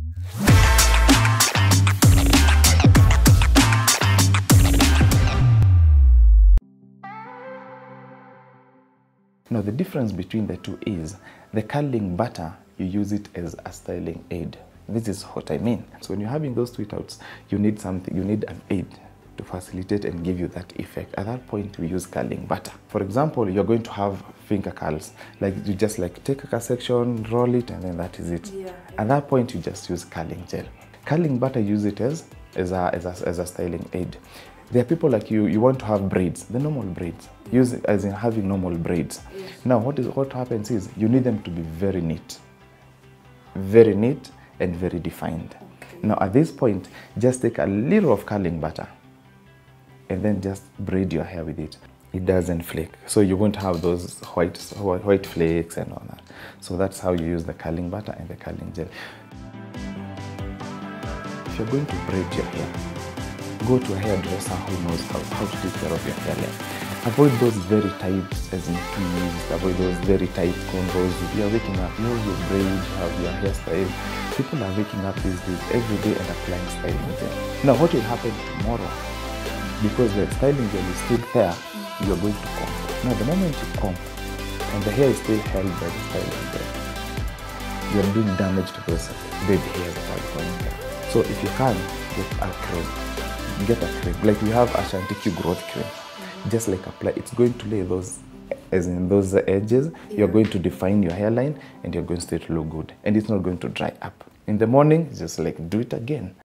Now the difference between the two is the curling butter, you use it as a styling aid. This is what I mean. So when you're having those tweet outs, you need something, you need an aid to facilitate and give you that effect. At that point, we use curling butter. For example, you're going to have finger curls. Like you just like take a section, roll it, and then that is it. Yeah. At that point, you just use curling gel. Curling butter, use it as a styling aid. There are people like you want to have braids, the normal braids. Use it as in having normal braids. Yes. Now, what happens is you need them to be very neat and very defined. Okay. Now, at this point, just take a little of curling butter and then just braid your hair with it. It doesn't flake, so you won't have those white flakes and all that. So that's how you use the curling butter and the curling gel. If you're going to braid your hair, go to a hairdresser who knows how to take care of your hairline. Avoid those very tight, as in twists, avoid those very tight cornrows. If you're waking up, you have your braid, you have your hairstyle. People are waking up these days every day and applying styling gel. Now what will happen tomorrow? Because the styling gel is still there, you're going to comb. Now the moment you comb, and the hair is still held by the styling gel, you're doing damage to those baby hairs that are growing there. So if you can, get a cream. Like we have Ashanti Q growth cream. Just like apply, it's going to lay those, as in those edges. Yeah. You're going to define your hairline and you're going to look good. And it's not going to dry up. In the morning, just like do it again.